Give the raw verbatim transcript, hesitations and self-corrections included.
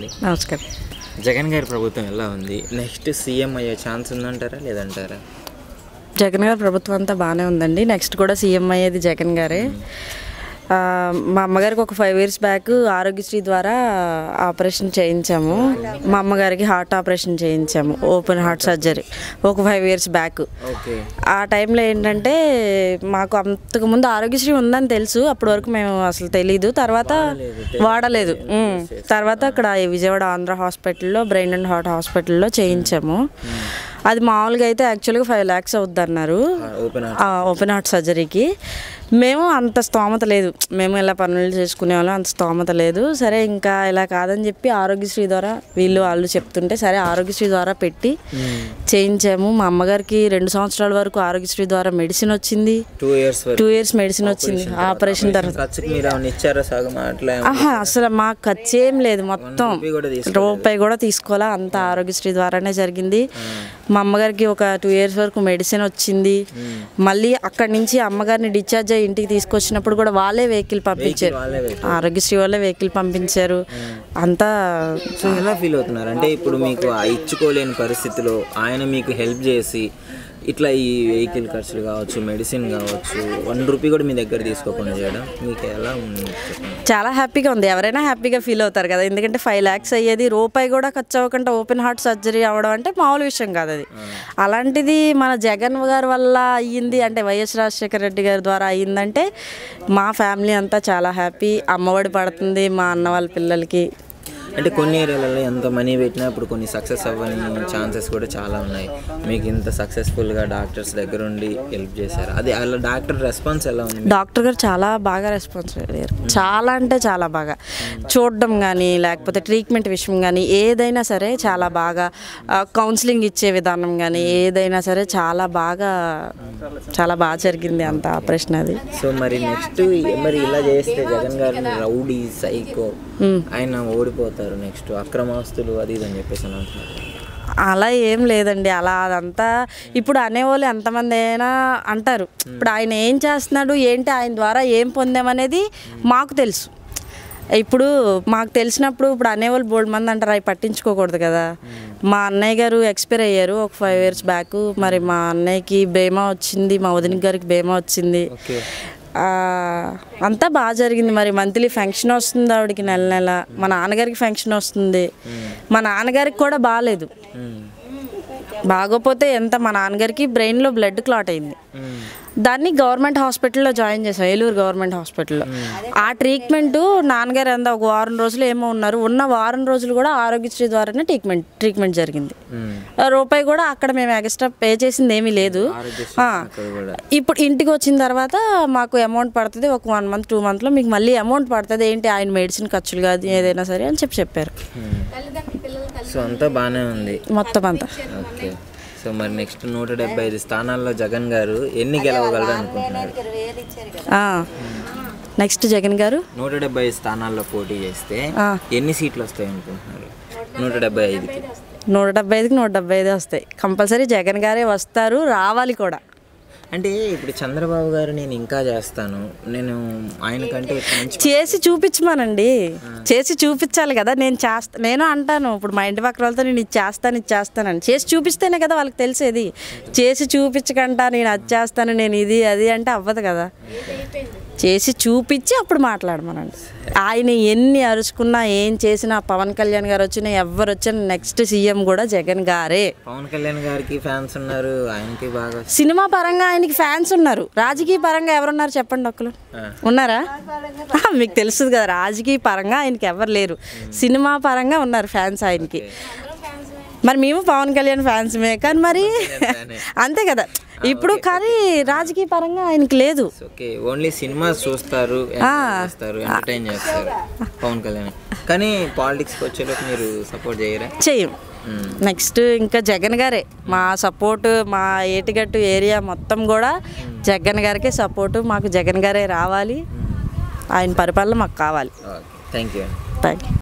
నమస్కారం. జగన్ గారి ప్రభుత్వం ఎలా ఉంది? నెక్స్ట్ సీఎం అయ్యే ఛాన్స్ ఉందంటారా లేదంటారా? జగన్ గారి ప్రభుత్వం అంతా బాగానే ఉందండి. నెక్స్ట్ కూడా సీఎం అయ్యేది జగన్ గారే. మా అమ్మగారికి ఒక ఫైవ్ ఇయర్స్ బ్యాక్ ఆరోగ్యశ్రీ ద్వారా ఆపరేషన్ చేయించాము. మా అమ్మగారికి హార్ట్ ఆపరేషన్ చేయించాము, ఓపెన్ హార్ట్ సర్జరీ ఒక ఫైవ్ ఇయర్స్ బ్యాక్. ఆ టైంలో ఏంటంటే మాకు అంతకుముందు ఆరోగ్యశ్రీ ఉందని తెలుసు, అప్పటి వరకు మేము అసలు తెలీదు. తర్వాత వాడలేదు. తర్వాత అక్కడ విజయవాడ ఆంధ్ర హాస్పిటల్లో, బ్రెయిన్ అండ్ హార్ట్ హాస్పిటల్లో చేయించాము. అది మామూలుగా అయితే యాక్చువల్గా ఫైవ్ ల్యాక్స్ అవుద్ది అన్నారు ఓపెన్ హార్ట్ సర్జరీకి. మేము అంత స్తోమత లేదు, మేము ఇలా పనులు చేసుకునే వాళ్ళం, అంత స్తోమత లేదు. సరే ఇంకా ఇలా కాదని చెప్పి ఆరోగ్యశ్రీ ద్వారా వీళ్ళు వాళ్ళు చెప్తుంటే సరే ఆరోగ్యశ్రీ ద్వారా పెట్టి చేయించాము. మా అమ్మగారికి రెండు సంవత్సరాల వరకు ఆరోగ్యశ్రీ ద్వారా మెడిసిన్ వచ్చింది. Two years two years medicine వచ్చింది ఆపరేషన్ తర్వాత. ఆహా, అసలు మాకు ఖర్చు ఏం లేదు, మొత్తం రూపాయి కూడా తీసుకోవాలా, అంత ఆరోగ్యశ్రీ ద్వారానే జరిగింది. మా అమ్మగారికి ఒక టూ ఇయర్స్ వరకు మెడిసిన్ వచ్చింది. మళ్ళీ అక్కడి నుంచి అమ్మగారిని డిశ్చార్జ్ అయ్యి ఇంటికి తీసుకొచ్చినప్పుడు కూడా వాళ్ళే వెహికల్ పంపించారు, ఆరోగ్యశ్రీ వాళ్ళే వెహికల్ పంపించారు. అంతా ఎలా ఫీల్ అవుతున్నారు అంటే ఇప్పుడు మీకు ఇచ్చుకోలేని పరిస్థితిలో ఆయన మీకు హెల్ప్ చేసి ఇట్లా ఈ వెహికల్ ఖర్చులు కావచ్చు, మెడిసిన్ కావచ్చు, వన్ రూపీ కూడా మీ దగ్గర తీసుకోకుండా చేయడం మీకు ఎలా ఉంది? చాలా హ్యాపీగా ఉంది. ఎవరైనా హ్యాపీగా ఫీల్ అవుతారు కదా, ఎందుకంటే ఫైవ్ ల్యాక్స్ అయ్యేది రూపాయి కూడా ఖర్చు అవ్వకుండా ఓపెన్ హార్ట్ సర్జరీ అవ్వడం అంటే మామూలు విషయం కాదు అది. అలాంటిది మన జగన్ గారి వల్ల అయ్యింది అంటే, వైఎస్ రాజశేఖర రెడ్డి గారి ద్వారా అయ్యిందంటే మా ఫ్యామిలీ అంతా చాలా హ్యాపీ. అమ్మఒడి పడుతుంది మా అన్న వాళ్ళ పిల్లలకి. అంటే కొన్ని ఏరియాలలో ఎంత మనీ పెట్టినా ఇప్పుడు కొన్ని సక్సెస్ అవ్వని ఛాన్సెస్ కూడా చాలా ఉన్నాయి. మీకు ఇంత సక్సెస్ఫుల్గా డాక్టర్స్ దగ్గర ఉండి హెల్ప్ చేశారు, అది అలా డాక్టర్ రెస్పాన్స్ ఎలా ఉంది? డాక్టర్ గారు చాలా బాగా రెస్పాన్స్ అయ్యారు, చాలా అంటే చాలా బాగా చూడడం కానీ లేకపోతే ట్రీట్మెంట్ విషయం కానీ ఏదైనా సరే చాలా బాగా, కౌన్సిలింగ్ ఇచ్చే విధానం కానీ ఏదైనా సరే చాలా బాగా చాలా బాగా జరిగింది అంత ఆపరేషన్ అది. సో మరి నెక్స్ట్ మరి ఇలా చేస్తే జగన్ గారు రౌడీ సైకో ఆయన ఓడిపోతారు, నెక్స్ట్ అక్రమాస్తులు అది ఇది అని చెప్పేసి అంటున్నారు. అలా ఏం లేదండి, అలా అదంతా ఇప్పుడు అనేవాళ్ళు ఎంతమంది అయినా అంటారు. ఇప్పుడు ఆయన ఏం చేస్తున్నాడు ఏంటి, ఆయన ద్వారా ఏం పొందామనేది మాకు తెలుసు. ఇప్పుడు మాకు తెలిసినప్పుడు ఇప్పుడు అనేవాళ్ళు బోల్డ్ మంది అంటారు, అవి పట్టించుకోకూడదు కదా. మా అన్నయ్య గారు ఎక్స్పైర్ అయ్యారు ఒక ఫైవ్ ఇయర్స్ బ్యాక్. మరి మా అన్నయ్యకి బీమా వచ్చింది, మా వదిన గారికి బీమా వచ్చింది, అంతా బాగా జరిగింది. మరి మంత్లీ ఫంక్షన్ వస్తుంది ఆవిడకి, నెల నెల. మా నాన్నగారికి ఫంక్షన్ వస్తుంది. మా నాన్నగారికి కూడా బాగాలేదు, బాగోపోతే ఎంత, మా నాన్నగారికి బ్రెయిన్లో బ్లడ్ క్లాట్ అయింది. దాన్ని గవర్నమెంట్ హాస్పిటల్లో జాయిన్ చేసాం, ఏలూరు గవర్నమెంట్ హాస్పిటల్లో. ఆ ట్రీట్మెంట్ నాన్నగారు ఎంత ఒక వారం రోజులు ఏమో ఉన్నారు, ఉన్న వారం రోజులు కూడా ఆరోగ్యశ్రీ ద్వారానే ట్రీట్మెంట్ ట్రీట్మెంట్ జరిగింది. రూపాయి కూడా అక్కడ మేము ఎక్స్ట్రా పే చేసింది ఏమీ లేదు. ఇప్పుడు ఇంటికి వచ్చిన తర్వాత మాకు అమౌంట్ పడుతుంది, ఒక వన్ మంత్ టూ మంత్లో మీకు మళ్ళీ అమౌంట్ పడుతుంది, ఏంటి ఆయన మెడిసిన్ ఖర్చులు కాదు ఏదైనా సరే అని చెప్పి చెప్పారు. సో అంతా బాగానే ఉంది మొత్తం అంతా. ఓకే, సో మరి నెక్స్ట్ నూట డెబ్బై ఐదు స్థానాల్లో జగన్ గారు ఎన్ని గెలవగలరు అనుకుంటున్నారు? నెక్స్ట్ జగన్ గారు నూట డెబ్బై ఐదు స్థానాల్లో పోటీ చేస్తే ఎన్ని సీట్లు వస్తాయి అనుకుంటున్నారు? నూట డెబ్బై ఐదుకి నూట డెబ్బై ఐదుకి నూట డెబ్బై ఐదు వస్తాయి కంపల్సరీ. జగన్ గారే వస్తారు, రావాలి కూడా. అంటే ఇప్పుడు చంద్రబాబు గారు నేను ఇంకా చేస్తాను, నేను ఆయనకంటే చేసి చూపించమానండి, చేసి చూపించాలి కదా. నేను చేస్తా నేను అంటాను ఇప్పుడు మా ఇంటి పక్కన వాళ్ళతో నేను ఇది చేస్తాను ఇది చేస్తానని, చేసి చూపిస్తేనే కదా వాళ్ళకి తెలిసేది. చేసి చూపించకుండా నేను అది చేస్తాను నేను ఇది అది అంటే అవ్వదు కదా. చేసి చూపించి అప్పుడు మాట్లాడమనండి. ఆయన ఎన్ని అరుచుకున్నా ఏం చేసినా, పవన్ కళ్యాణ్ గారు వచ్చినా ఎవరు వచ్చినా నెక్స్ట్ సీఎం కూడా జగన్ గారే. పవన్ కళ్యాణ్ గారికి ఫ్యాన్స్ ఉన్నారు, ఆయనకి బాగా సినిమా పరంగా ఆయనకి ఫ్యాన్స్ ఉన్నారు, రాజకీయ పరంగా ఎవరున్నారు చెప్పండి ఒక్కరు ఉన్నారా? మీకు తెలుస్తుంది కదా, రాజకీయ పరంగా ఆయనకి ఎవరు లేరు, సినిమా పరంగా ఉన్నారు ఫ్యాన్స్ ఆయనకి. మరి మేము పవన్ కళ్యాణ్ ఫ్యాన్స్మే కానీ మరి అంతే కదా ఇప్పుడు, కానీ రాజకీయ పరంగా ఆయనకి లేదు. ఓన్లీ సినిమా చూస్తారు, ఎంటర్టైన్ చేస్తారు పవన్ కళ్యాణ్, కానీ పాలిటిక్స్కి వచ్చేలోకి మీరు సపోర్ట్ చేయరా? చెయ్యం. నెక్స్ట్ ఇంకా జగన్ గారే మా సపోర్టు, మా ఏటిగట్టు ఏరియా మొత్తం కూడా జగన్ గారికే సపోర్టు. మాకు జగన్ గారే రావాలి, ఆయన పరిపాలన మాకు కావాలి. Thank you. Thank you.